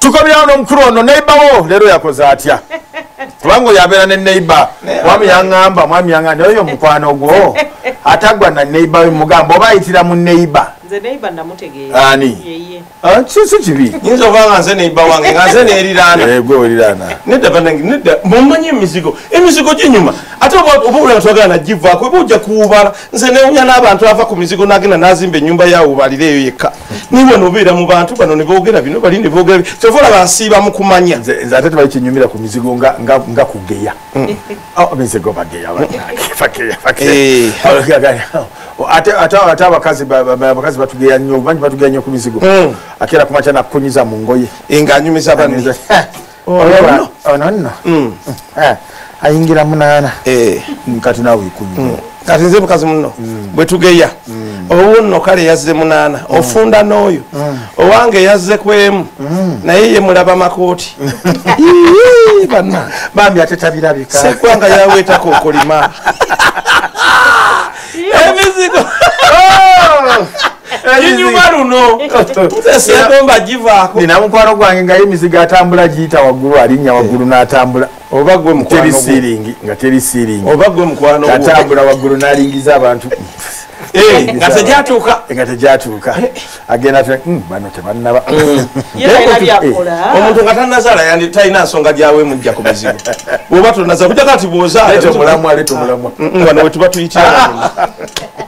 tukomyawo n'omukulu ono neighbour wo leero yakoze atya kubanga yabeera ne neighbour mwami yaŋŋamba nayo mukwano gwo atagwa na neighbour we mugamba oba ayitira mu neighbour nze neighbour namutegeera ani si kibi nyinza okubanga nze neighbour wange nga nze neeriraana gwe oliraana nedda mumanyi emizigo gyenyuma ate oba olaba twagala nagivaako oba ojja kuwubala nze newunya n'abantu ava ku mizigo nagenda nazimba ennyumba yawubalira eyo yekka niwe nobeera mu bantu bano ne boogera bino bali ne boogera kyova olaba nsiiba mu kumanya nze ate tebali kinyumira ku mizigo nga kugeya mizigo bageya ate abakazi batugeya nnyo bangi batugeya nnyo ku mizigo akeera kumakya nakukunyiza mu ngoye ng'anyumiza banne ono nno ayingira munaana kati nawe ikunyuma kati nze mukazi muno bwe tugeya owunno kale yazze munaana ofunda n'oyo owange yazze kwemu naye ye mulaba makooti banna bambi ate tabirabika sekwanga yaweetako okolima emizigo enyuma luno sesemba givaako nina mukwano gwange nga emizigo atambula giyita waggulu alinnya waggulu n'atambula oba gwe mukwano nga teri siiringi oba gwe mukwano atambula waggulu n'alingiza abantu nga tegyatuuka agenda bano tebannaba omuntu nga tannazaala talina nsonga gyawe mujja ku mizigo oba tonaza kujja kati bw'ozaala omulamu wano we tuba tuyitira